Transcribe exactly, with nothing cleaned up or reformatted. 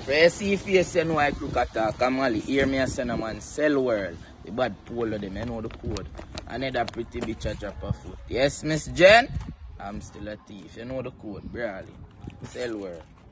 So you see if you say no I Crook attack, come on, hear me and say no man, sell world. The bad polo them, you know the code. Another pretty bitch a drop a foot. Yes, Miss Jen? I'm still a thief, you know the code, brawling. Sell world.